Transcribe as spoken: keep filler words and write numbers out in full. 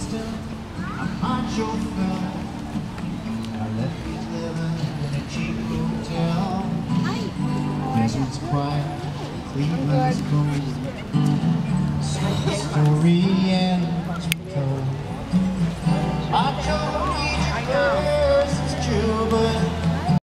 Boston, I'm on chauffeur. I left these living in a cheap hotel. Desert's quiet, Cleveland's cold. Story ends to be told. I told you